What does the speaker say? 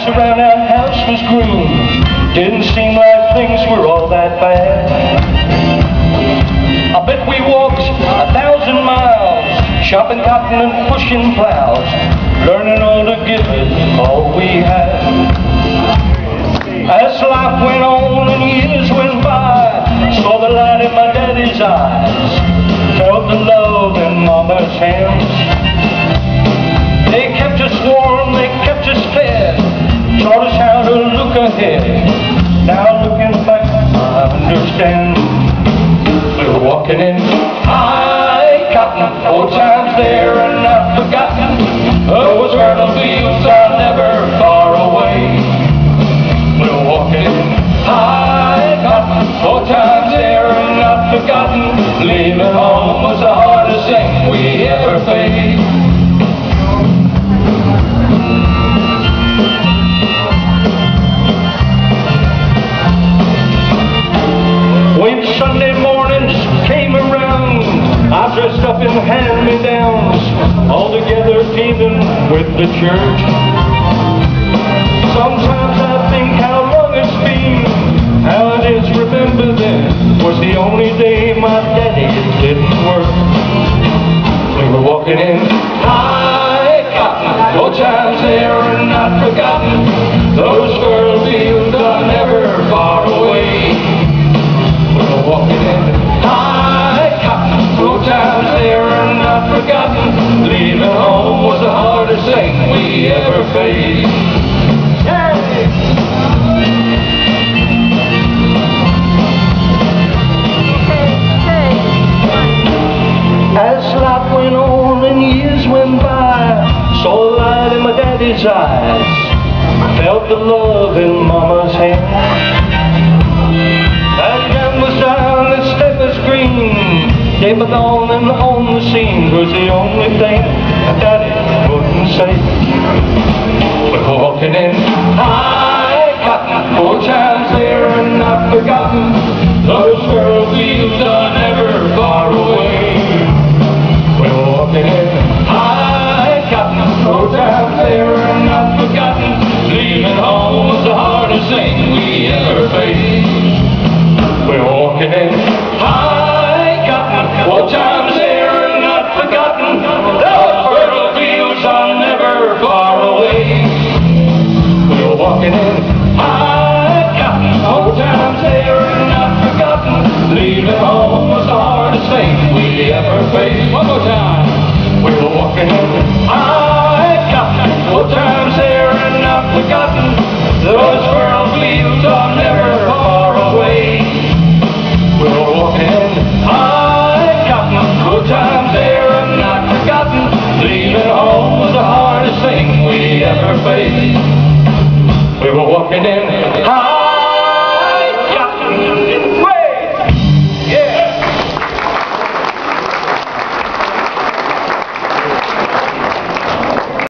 grass around our house was green. Didn't seem like things were all that bad. I bet we walked 1,000 miles, chopping cotton and pushing plows, learning all to give it all we had. As life went on and years went by, saw the light in my daddy's eyes, felt the love in mama's hands. They kept us warm, they kept us fed, taught us how to look ahead. Now looking back, I understand. We were walking in high cotton, old times there and not forgotten. Those fertile fields are never far away. We were walking in high cotton, old times there and not forgotten. Leaving home was the hardest thing we ever faced. When Sunday mornings came around, I dressed up in hand-me-downs, all together teeming with the church. Sometimes I think how long it's been, how it is remember then was the only day my daddy didn't work. We were walking in high cotton, old times there and not forgotten. Those fertile fields are never far away. Walking in high cotton, old times there and not forgotten. Leaving home was the hardest thing we ever faced. As life went on and years went by, saw the light in my daddy's eyes, felt the love in mama's hand. Came along and on the scene was the only thing that Daddy wouldn't say. We were walking in high cotton, old times there and not forgotten. Those fertile fields are never far away. We were walking in high cotton, old times there and not forgotten. Leaving home was the hardest thing we ever faced. We were walking in high, old times there and not forgotten. Those fertile fields are never far away. We were walking in high cotton, old times there and not forgotten. Leaving home was the hardest thing we ever faced. One more time. We were walking in high cotton, old times there and not forgotten. Those fertile fields are never far away. We were walking in old times there and not forgotten. Leaving home was the hardest thing we ever faced. We were walking in high